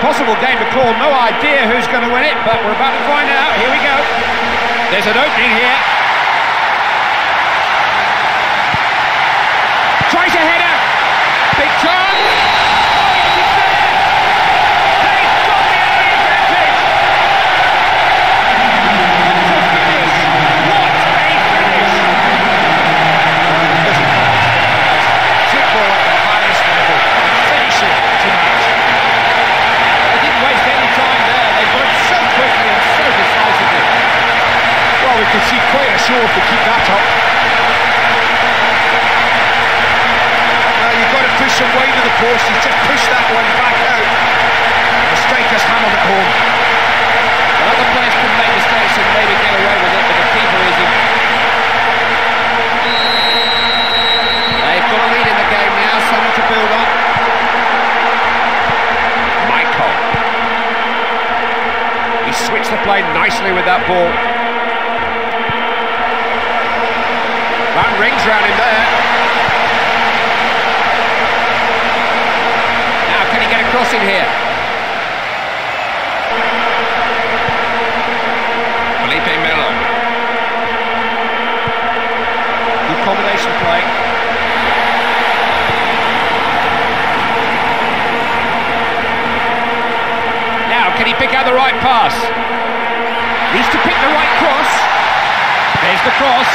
Impossible game to call, no idea who's going to win it, but we're about to find out. Here we go. There's an opening here. Tries a header. Big chance. We can see quite a show if they keep that up. Well, you've got to push him wide of the post. He's just pushed that one back out. The striker's hammered it home. Well, other players could make mistakes and maybe get away with it, but the keeper isn't. They've got a lead in the game now, something to build on. Michael. He switched the play nicely with that ball. That rings round him there. Now, can he get across in here? Felipe Melo. Good combination play. Now, can he pick out the right pass? Needs to pick the right cross. There's the cross.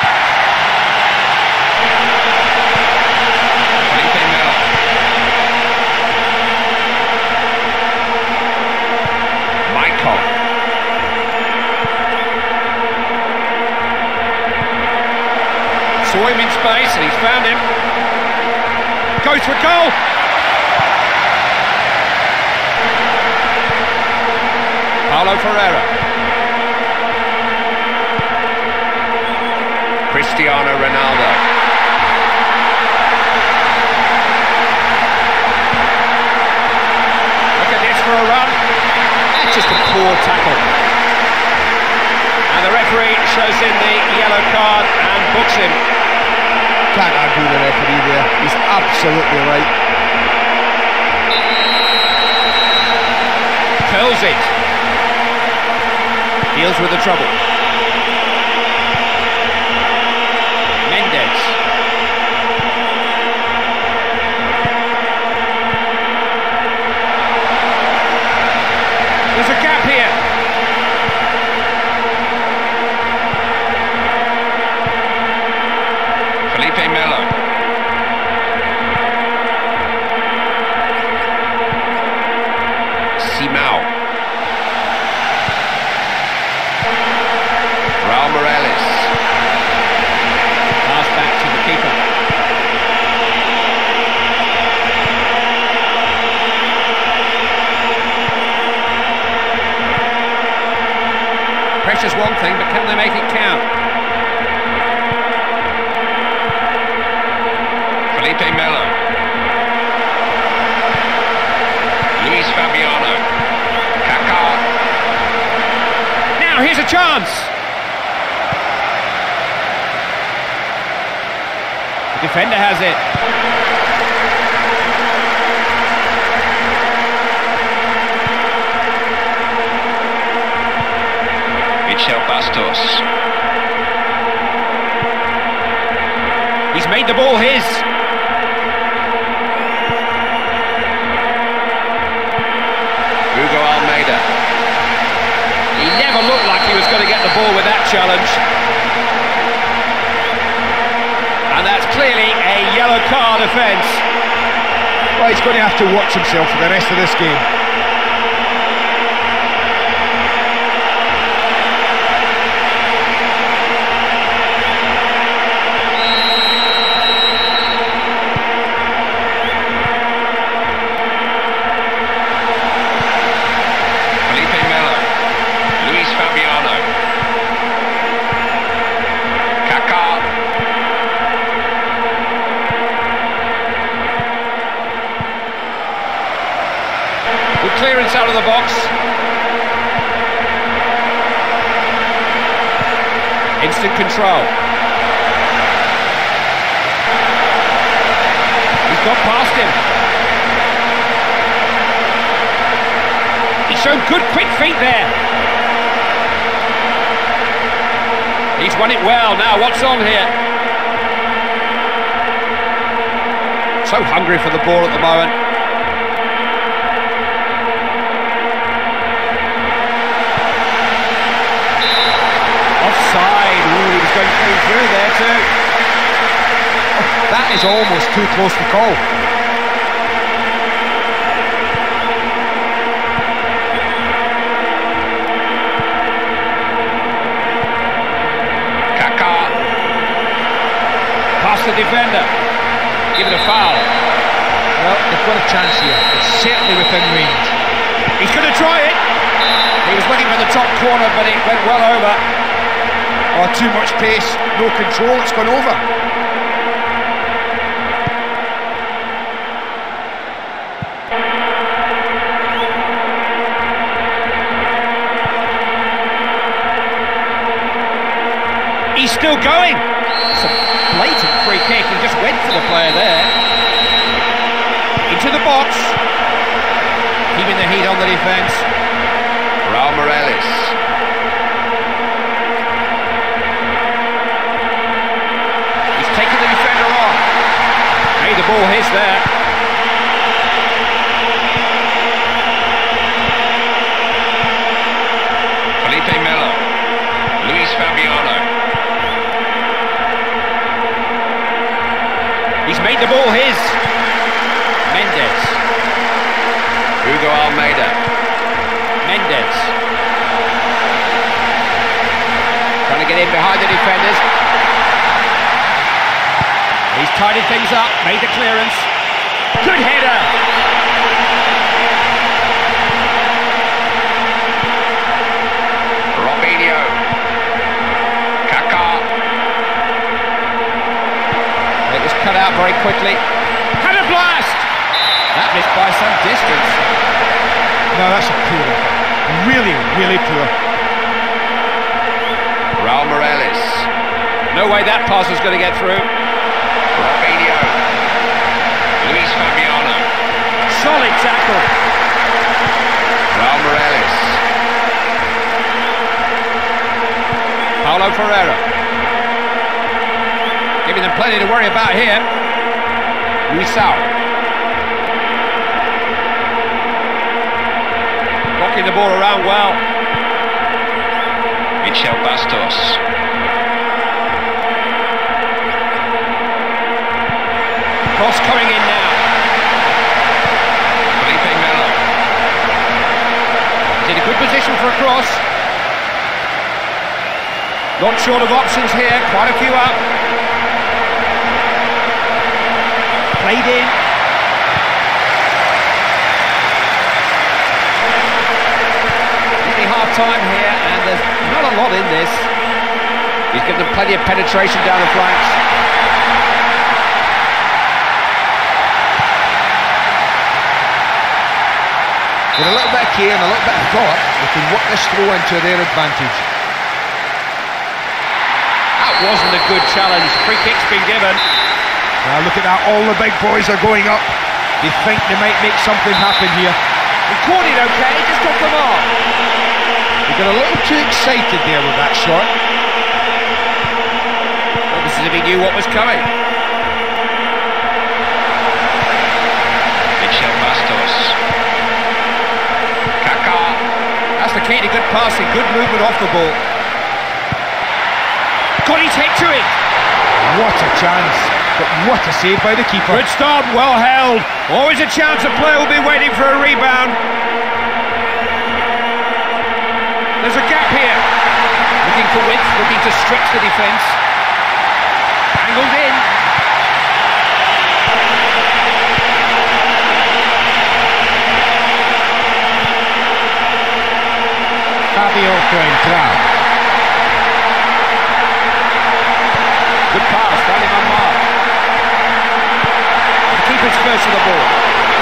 Saw him in space and he's found him. Goes for goal. Paulo Ferreira. Cristiano Ronaldo. Look at this for a run. That's just a poor tackle. And the referee shows him the yellow card and books him. Can't argue the referee there. He's absolutely right. Curls it. Deals with the trouble. Mendes. There's a gap here. Felipe Melo. Simao. Raul Morales. Pass back to the keeper. Pressure's one thing, but can they make it count? Felipe Melo. Luis Fabiano. Kaká. Now here's a chance. The defender has it. Michel Bastos. He's made the ball his. He never looked like he was going to get the ball with that challenge. And that's clearly a yellow card offence. Well, he's going to have to watch himself for the rest of this game. Clearance out of the box. Instant control. He's got past him. good quick feet there. He's won it well. Now, what's on here? So hungry for the ball at the moment. Offside. Ooh, he was going clean through there too. Oh, that is almost too close to call. The defender, give it a foul. Well, they've got a chance here. It's certainly within range. He's going to try it. He was looking for the top corner, but it went well over. Oh, too much pace, no control, it's gone over. He's still going. It's a blatant free kick. He just went for the player there. Into the box. Keeping the heat on the defence. Raul Morales. He's taken the defender on. Made the ball his there. Felipe Melo. Luis Fabiano. He's made the ball his. Mendes. Hugo Almeida. Mendes. Trying to get in behind the defenders. He's tidied things up, made the clearance. Good header. Robinho. Kaká. It was cut out very quickly. Had a blast! That missed by some distance. No, that's a poor one. Really, really poor. Raul Morales. No way that pass was going to get through. Robinho. Luis Fabiano. Solid tackle. Raul Morales. Paulo Ferreira. Giving them plenty to worry about here. Luisao. Blocking the ball around well. Michel Bastos. Cross coming in now. Felipe Melo. He's in a good position for a cross. Not short of options here, quite a few up. Played in. Nearly half time here, and there's not a lot in this. He's given them plenty of penetration down the flanks. With a little bit of care and a little bit of thought, they can work this throw into their advantage. That wasn't a good challenge. Free kick's been given. Now look at that, all the big boys are going up. They think they might make something happen here. He caught it okay, just off the mark. They got a little too excited there with that shot. Well, this is if he knew what was coming. Michel Bastos. Kaká. That's the key to good passing, good movement off the ball. Got his head to it. What a chance. But what a save by the keeper. Good start, well held. Always a chance a player will be waiting for a rebound. There's a gap here. Looking for width, looking to stretch the defence. Angled in. Fabio Coentrao. Good pass, got him on mark. The keeper's first to the ball.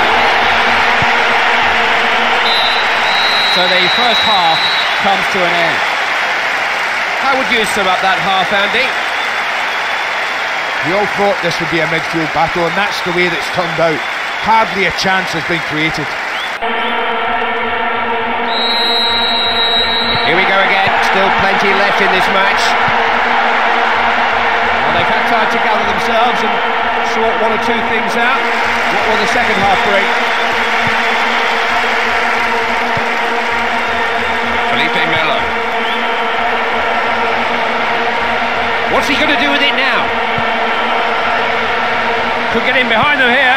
So the first half comes to an end. How would you sum up that half, Andy? We all thought this would be a midfield battle, and that's the way that's turned out. Hardly a chance has been created. Still plenty left in this match. Well, they've had time to gather themselves and sort one or two things out. What will the second half bring? Felipe Melo. What's he going to do with it now? Could get in behind them here.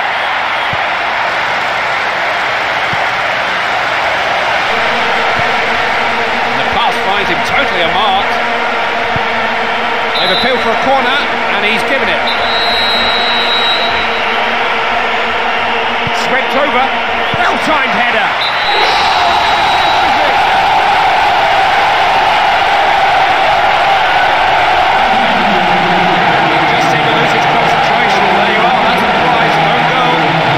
Finds him totally unmarked. They've appealed for a corner and he's given it. Swept over. Well-timed header. He just seemed to lose his concentration. There you are. That's a prize. Own goal.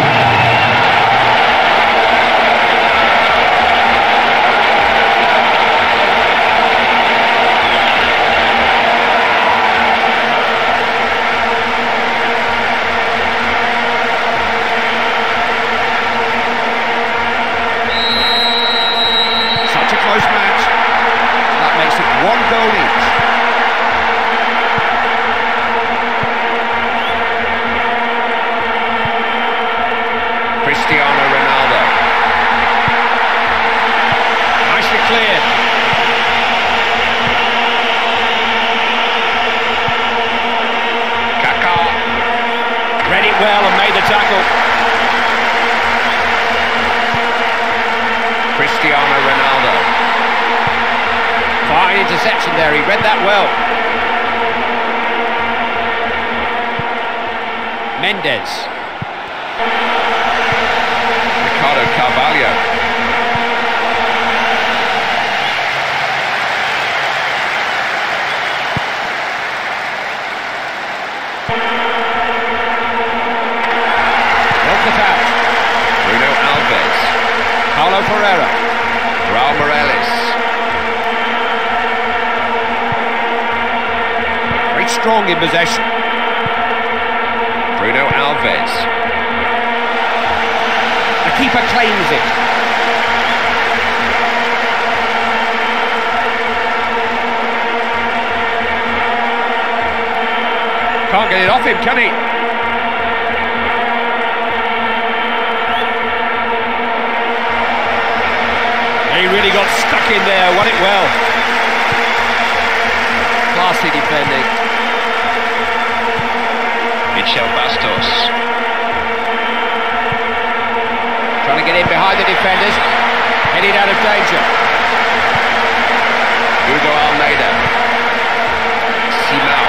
Match. That makes it 1 goal each. Cristiano Ronaldo. Nicely cleared. Kaká. Read it well and made the tackle. Cristiano Ronaldo. Fine interception there, he read that well. Mendes. Ricardo Carvalho. Well cut out. Bruno Alves. Paulo Ferreira. Raul Morales. Very strong in possession. Bruno Alves. The keeper claims it. Can't get it off him, can he? He really got stuck in there, won it well. Classy defending. Michel Bastos. Trying to get in behind the defenders. Heading out of danger. Hugo Almeida. Simao.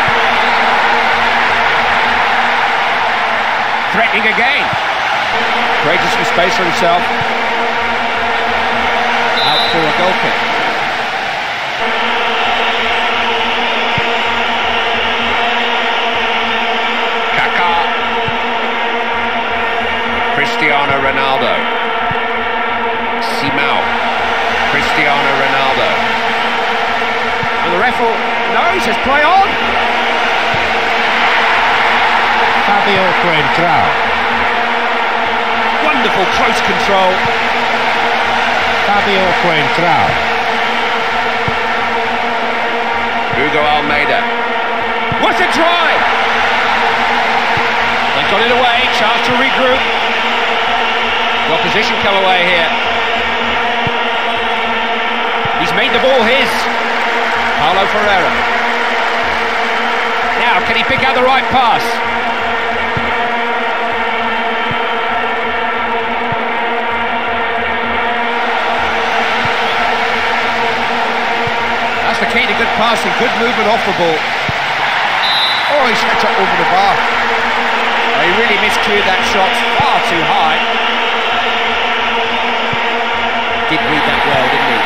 Threatening again. Created some space for himself. Out for a goal kick. Kaká. Cristiano Ronaldo. Simao. Cristiano Ronaldo. And the referee, no, he says play on. Fabio Coentrao. Wonderful close control. Fabio Coentrao. Hugo Almeida. What a try! They got it away, chance to regroup. The opposition come away here. He's made the ball his. Paulo Ferreira. Now, can he pick out the right pass? The key to good passing, good movement off the ball. Oh, he's set up over the bar. Oh, he really miscued that shot, far too high. Did read that well, didn't he?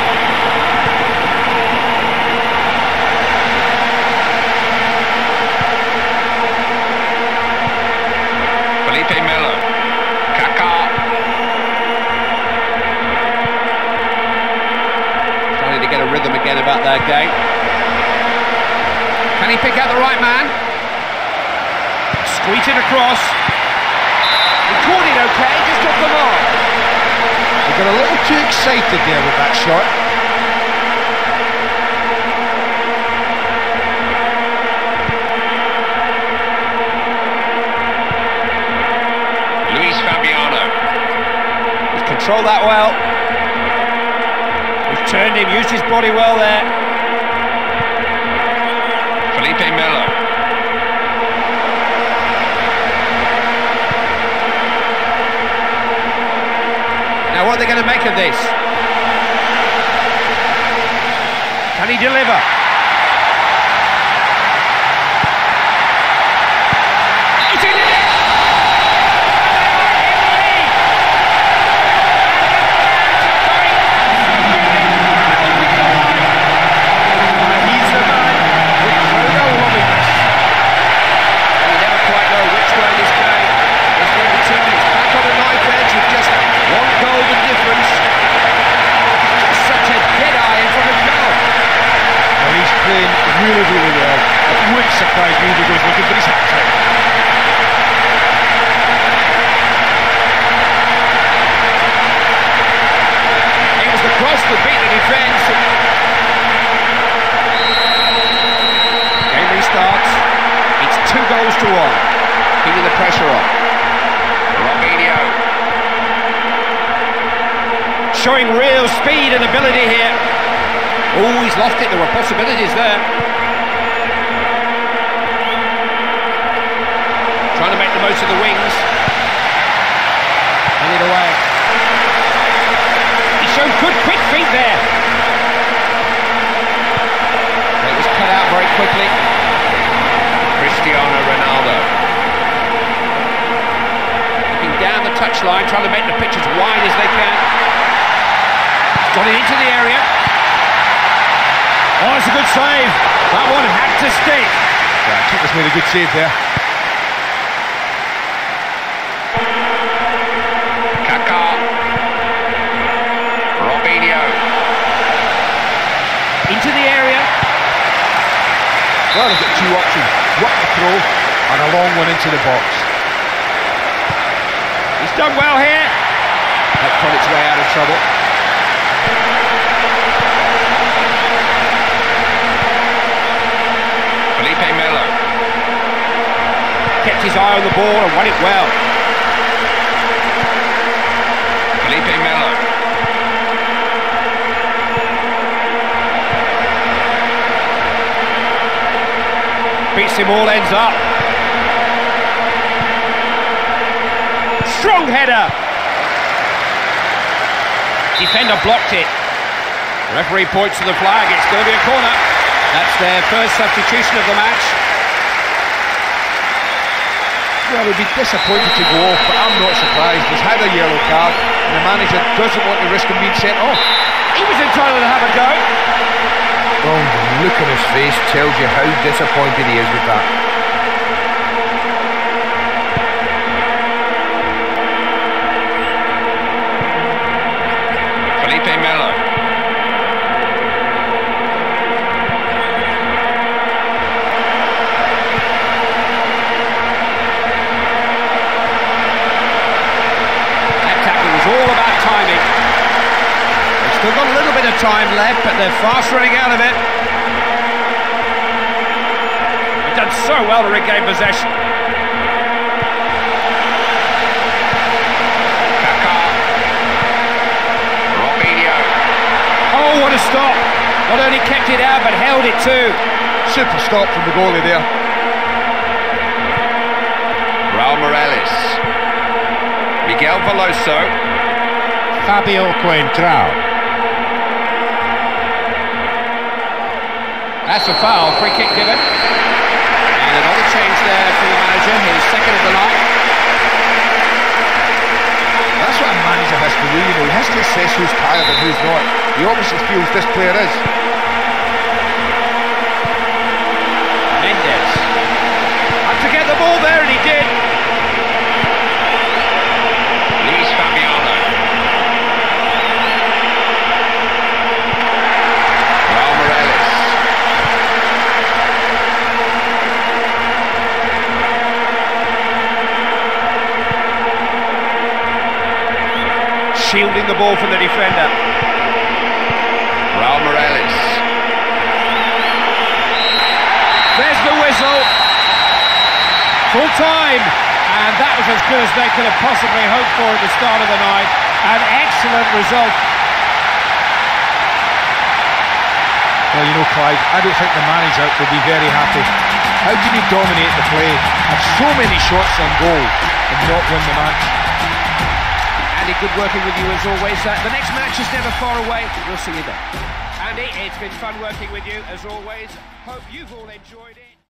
Felipe Melo. Kaká. To get a rhythm again about their game. Can he pick out the right man? Squeeze it across. He caught it okay, just off the mark. He got a little too excited there with that shot. Controlled that well. He's turned him, used his body well there. Felipe Melo. Now what are they going to make of this? Can he deliver? It's in it! He's the man. The crowd are loving this. You never quite know which way this game is going to tip. It's back on the knife edge with just one golden difference. Just such a dead eye in front of goal. Well, he's playing really, really well. It wouldn't surprise me if he goes looking for his hat-trick. It was the cross that beat the defence. Game restarts. It's 2-1. Keeping the pressure on. Robinho. Showing real speed and ability here. Oh, he's lost it. There were possibilities there. Trying to make the most of the wings. And it away. He showed good quick feet there. It was cut out very quickly. Cristiano Ronaldo. Looking down the touchline, trying to make the pitch as wide as they can. Got it into the area. Oh, it's a good save. That one had to stick. Yeah, keeper's made a good save there. Kaká. Robinho. Into the area. Well, they've got two options. Work the throw and a long one into the box. He's done well here. That put its way out of trouble. Felipe Melo. Kept his eye on the ball and won it well. Felipe Melo. Beats him all ends up. Strong header. Defender blocked it. Referee points to the flag. It's going to be a corner. That's their first substitution of the match. Well, he'd be disappointed to go off, but I'm not surprised. He's had a yellow card, and the manager doesn't want to risk him being sent off. He was entitled to have a go. Well, the look on his face tells you how disappointed he is with that. Felipe Melo. That tackle was all about timing. They've still got a little bit of time left, but they're fast running out of it. They've done so well to regain possession. Kaká. Robinho. Oh, what a stop! Not only kept it out, but held it too. Super stop from the goalie there. Raul Morales. Miguel Veloso. Fabio Coentrao. That's a foul, free kick given. And another change there for the manager, his second of the night. That's what a manager has to do, you know. He has to assess who's tired and who's not. He obviously feels this player is. Mendes. Had to get the ball there, and he did. Luis Fabiano. Raul Morales. Shielding the ball from the defender. Raul Morales. There's the whistle. Full time. And that was as good as they could have possibly hoped for at the start of the night. An excellent excellent result. Well, you know, Clive, I don't think the manager will be very happy. How can you dominate the play, have so many shots on goal, and not win the match? Andy, good working with you as always. The next match is never far away. We'll see you then. Andy, it's been fun working with you as always. Hope you've all enjoyed it.